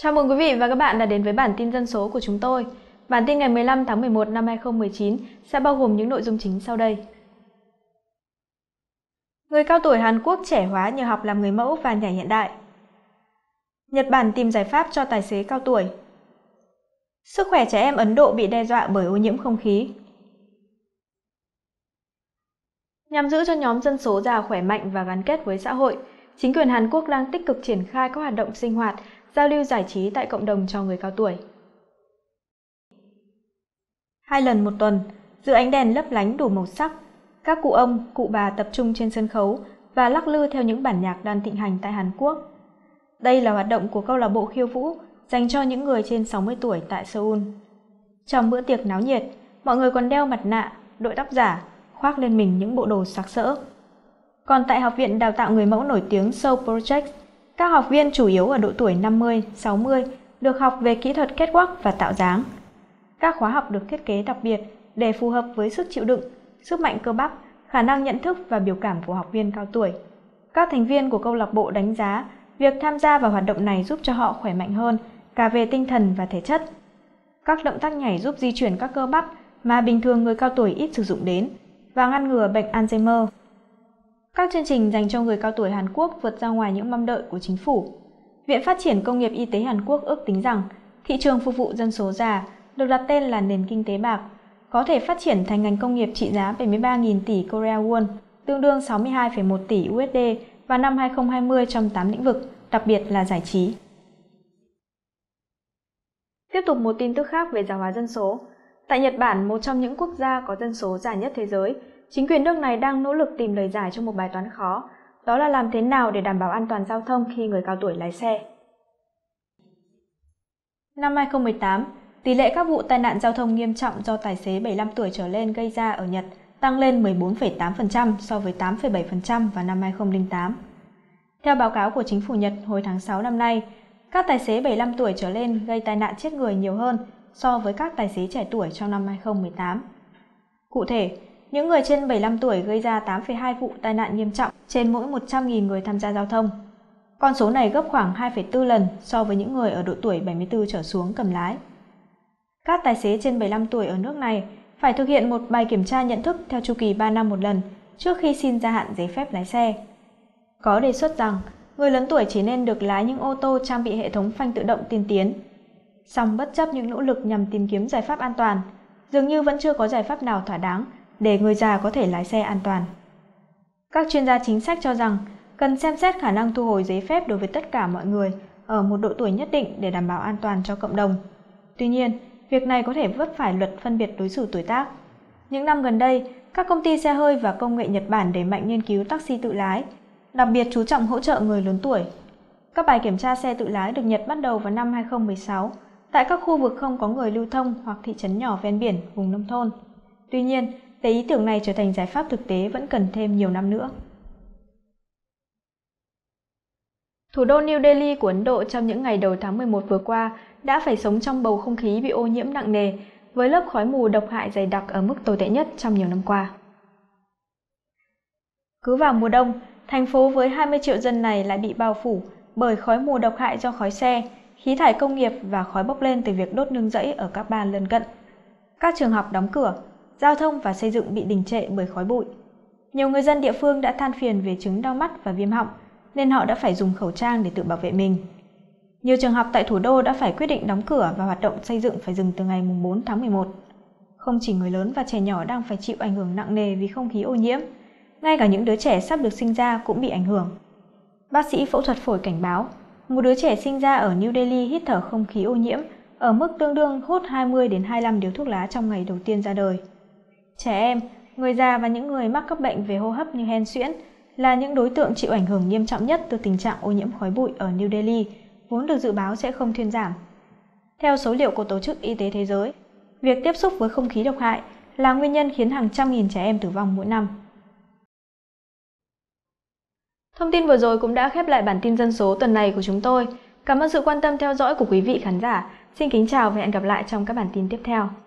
Chào mừng quý vị và các bạn đã đến với bản tin dân số của chúng tôi. Bản tin ngày 15 tháng 11 năm 2019 sẽ bao gồm những nội dung chính sau đây. Người cao tuổi Hàn Quốc trẻ hóa nhờ học làm người mẫu và nhảy hiện đại. Nhật Bản tìm giải pháp cho tài xế cao tuổi. Sức khỏe trẻ em Ấn Độ bị đe dọa bởi ô nhiễm không khí. Nhằm giữ cho nhóm dân số già khỏe mạnh và gắn kết với xã hội, chính quyền Hàn Quốc đang tích cực triển khai các hoạt động sinh hoạt, giao lưu giải trí tại cộng đồng cho người cao tuổi. 2 lần một tuần, dưới ánh đèn lấp lánh đủ màu sắc, các cụ ông, cụ bà tập trung trên sân khấu và lắc lư theo những bản nhạc đang thịnh hành tại Hàn Quốc. Đây là hoạt động của câu lạc bộ khiêu vũ dành cho những người trên 60 tuổi tại Seoul. Trong bữa tiệc náo nhiệt, mọi người còn đeo mặt nạ, đội tóc giả, khoác lên mình những bộ đồ sặc sỡ. Còn tại Học viện Đào tạo Người mẫu nổi tiếng Seoul Project, các học viên chủ yếu ở độ tuổi 50, 60 được học về kỹ thuật catwalk và tạo dáng. Các khóa học được thiết kế đặc biệt để phù hợp với sức chịu đựng, sức mạnh cơ bắp, khả năng nhận thức và biểu cảm của học viên cao tuổi. Các thành viên của câu lạc bộ đánh giá việc tham gia vào hoạt động này giúp cho họ khỏe mạnh hơn cả về tinh thần và thể chất. Các động tác nhảy giúp di chuyển các cơ bắp mà bình thường người cao tuổi ít sử dụng đến và ngăn ngừa bệnh Alzheimer. Các chương trình dành cho người cao tuổi Hàn Quốc vượt ra ngoài những mong đợi của chính phủ. Viện Phát triển Công nghiệp Y tế Hàn Quốc ước tính rằng thị trường phục vụ dân số già, được đặt tên là nền kinh tế bạc, có thể phát triển thành ngành công nghiệp trị giá 73.000 tỷ Korea won, tương đương 62,1 tỷ USD vào năm 2020 trong 8 lĩnh vực, đặc biệt là giải trí. Tiếp tục một tin tức khác về già hóa dân số. Tại Nhật Bản, một trong những quốc gia có dân số già nhất thế giới, chính quyền nước này đang nỗ lực tìm lời giải cho một bài toán khó, đó là làm thế nào để đảm bảo an toàn giao thông khi người cao tuổi lái xe. Năm 2018, tỷ lệ các vụ tai nạn giao thông nghiêm trọng do tài xế 75 tuổi trở lên gây ra ở Nhật tăng lên 14,8% so với 8,7% vào năm 2008. Theo báo cáo của chính phủ Nhật hồi tháng 6 năm nay, các tài xế 75 tuổi trở lên gây tai nạn chết người nhiều hơn so với các tài xế trẻ tuổi trong năm 2018. Cụ thể, những người trên 75 tuổi gây ra 8,2 vụ tai nạn nghiêm trọng trên mỗi 100.000 người tham gia giao thông. Con số này gấp khoảng 2,4 lần so với những người ở độ tuổi 74 trở xuống cầm lái. Các tài xế trên 75 tuổi ở nước này phải thực hiện một bài kiểm tra nhận thức theo chu kỳ 3 năm một lần trước khi xin gia hạn giấy phép lái xe. Có đề xuất rằng người lớn tuổi chỉ nên được lái những ô tô trang bị hệ thống phanh tự động tiên tiến. Song bất chấp những nỗ lực nhằm tìm kiếm giải pháp an toàn, dường như vẫn chưa có giải pháp nào thỏa đáng để người già có thể lái xe an toàn. Các chuyên gia chính sách cho rằng cần xem xét khả năng thu hồi giấy phép đối với tất cả mọi người ở một độ tuổi nhất định để đảm bảo an toàn cho cộng đồng. Tuy nhiên, việc này có thể vấp phải luật phân biệt đối xử tuổi tác. Những năm gần đây, các công ty xe hơi và công nghệ Nhật Bản đẩy mạnh nghiên cứu taxi tự lái, đặc biệt chú trọng hỗ trợ người lớn tuổi. Các bài kiểm tra xe tự lái được Nhật bắt đầu vào năm 2016 tại các khu vực không có người lưu thông hoặc thị trấn nhỏ ven biển, vùng nông thôn. Tuy nhiên, để ý tưởng này trở thành giải pháp thực tế vẫn cần thêm nhiều năm nữa. Thủ đô New Delhi của Ấn Độ trong những ngày đầu tháng 11 vừa qua đã phải sống trong bầu không khí bị ô nhiễm nặng nề với lớp khói mù độc hại dày đặc ở mức tồi tệ nhất trong nhiều năm qua. Cứ vào mùa đông, thành phố với 20 triệu dân này lại bị bao phủ bởi khói mù độc hại do khói xe, khí thải công nghiệp và khói bốc lên từ việc đốt nương rẫy ở các bang lân cận. Các trường học đóng cửa, giao thông và xây dựng bị đình trệ bởi khói bụi. Nhiều người dân địa phương đã than phiền về chứng đau mắt và viêm họng, nên họ đã phải dùng khẩu trang để tự bảo vệ mình. Nhiều trường học tại thủ đô đã phải quyết định đóng cửa và hoạt động xây dựng phải dừng từ ngày 4 tháng 11. Không chỉ người lớn và trẻ nhỏ đang phải chịu ảnh hưởng nặng nề vì không khí ô nhiễm, ngay cả những đứa trẻ sắp được sinh ra cũng bị ảnh hưởng. Bác sĩ phẫu thuật phổi cảnh báo, một đứa trẻ sinh ra ở New Delhi hít thở không khí ô nhiễm ở mức tương đương hút 20 đến 25 điếu thuốc lá trong ngày đầu tiên ra đời. Trẻ em, người già và những người mắc các bệnh về hô hấp như hen suyễn là những đối tượng chịu ảnh hưởng nghiêm trọng nhất từ tình trạng ô nhiễm khói bụi ở New Delhi, vốn được dự báo sẽ không thuyên giảm. Theo số liệu của Tổ chức Y tế Thế giới, việc tiếp xúc với không khí độc hại là nguyên nhân khiến hàng trăm nghìn trẻ em tử vong mỗi năm. Thông tin vừa rồi cũng đã khép lại bản tin dân số tuần này của chúng tôi. Cảm ơn sự quan tâm theo dõi của quý vị khán giả. Xin kính chào và hẹn gặp lại trong các bản tin tiếp theo.